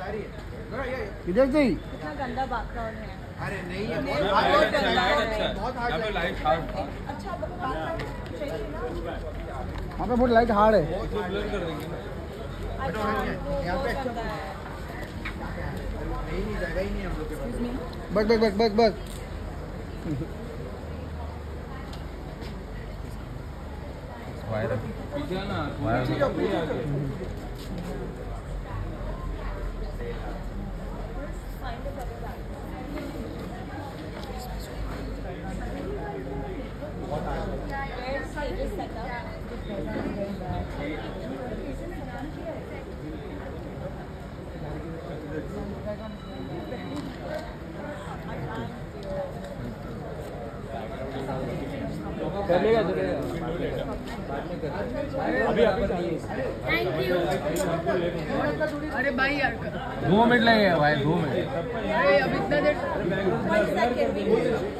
इधर से ही कितना गंदा बैकग्राउंड है। अरे नहीं है, बहुत हार्ड लाइट हार्ड। अच्छा बैकग्राउंड चाहिए ना। वहाँ पे बहुत लाइट हार्ड है। ब्लर कर देंगे ना। अच्छा यहाँ पे गंदा है। नहीं जगह ही नहीं हम लोग के पास। बस बस बस बस बस पीछे ना चलेगा चलेगा। अभी थैंक यू। अरे भाई यार 2 मिनट लगेगा भाई, 2 मिनट। अरे अब इतना देर 1 सेकंड